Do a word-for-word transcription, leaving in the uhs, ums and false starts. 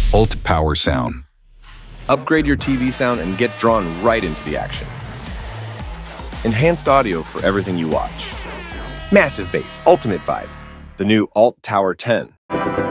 U L T TOWER sound. Upgrade your T V sound and get drawn right into the action. Enhanced audio for everything you watch. Massive bass, ultimate vibe. The new U L T TOWER ten.